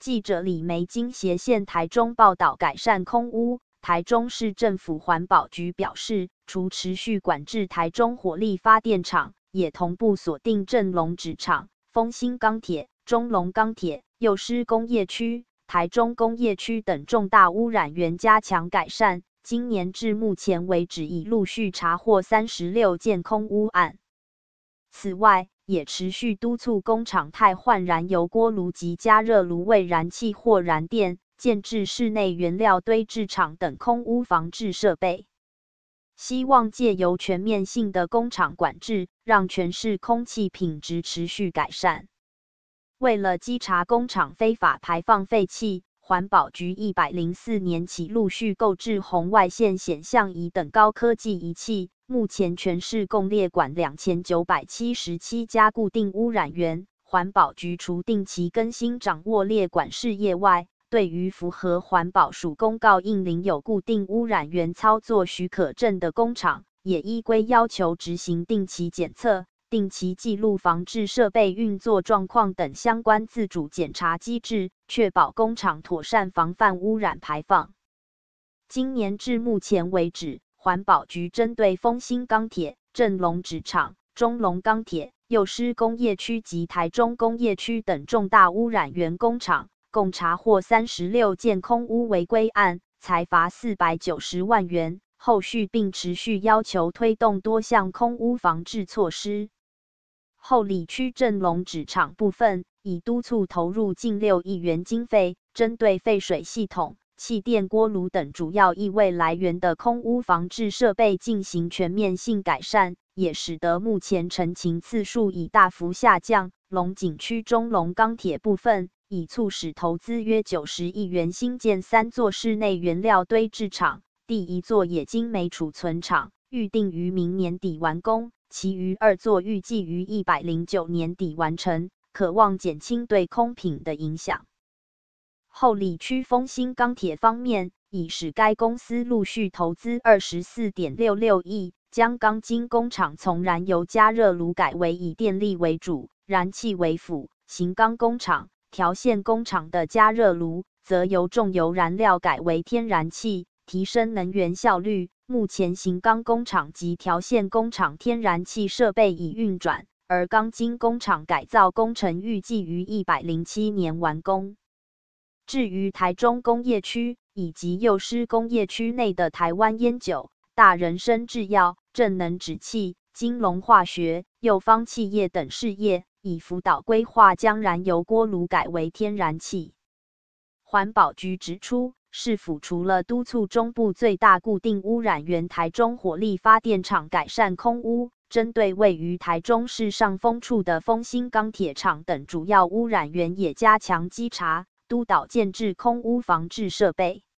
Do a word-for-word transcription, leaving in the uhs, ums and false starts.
记者李梅金斜线台中报道改善空污。台中市政府环保局表示，除持续管制台中火力发电厂，也同步锁定正隆纸厂、丰兴钢铁、中隆钢铁、幼师工业区、台中工业区等重大污染源，加强改善。今年至目前为止，已陆续查获三十六件空污案。此外，也持续督促工厂汰换燃油锅炉及加热炉为燃气或燃电，建置室内原料堆置场等空污防治设备。希望借由全面性的工厂管制，让全市空气品质持续改善。为了稽查工厂非法排放废气，环保局一百零四年起陆续购置红外线显像仪等高科技仪器，目前全市共列管两千九百七十七家固定污染源。环保局除定期更新掌握列管事业外，对于符合环保署公告应领有固定污染源操作许可证的工厂，也依规要求执行定期检测、定期记录防治设备运作状况等相关自主检查机制，确保工厂妥善防范污染排放。今年至目前为止，环保局针对丰兴钢铁、正隆纸厂、中隆钢铁、幼师工业区及台中工业区等重大污染源工厂，共查获三十六件空污违规案，裁罚四百九十万元。后续并持续要求推动多项空污防治措施。后里区正隆纸厂部分，已督促投入近六亿元经费，针对废水系统、气电锅炉等主要异味来源的空污防治设备进行全面性改善，也使得目前陈情次数已大幅下降。龙井区中隆钢铁部分，已促使投资约九十亿元新建三座室内原料堆置场，第一座冶金煤储存厂预定于明年底完工。其余二座预计于一百零九年底完成，可望减轻对空品的影响。后里区丰兴钢铁方面，已使该公司陆续投资 二十四点六六亿，将钢筋工厂从燃油加热炉改为以电力为主、燃气为辅；型钢工厂、条线工厂的加热炉，则由重油燃料改为天然气，提升能源效率。目前型钢工厂及条线工厂天然气设备已运转，而钢筋工厂改造工程预计于一百零七年完工。至于台中工业区以及幼师工业区内的台湾烟酒、大人参制药、正能纸器、金龙化学、幼方企业等事业，以辅导规划将燃油锅炉改为天然气。环保局指出，市府除了督促中部最大固定污染源台中火力发电厂改善空污，针对位于台中市上风处的丰兴钢铁厂等主要污染源，也加强稽查，督导建置空污防治设备。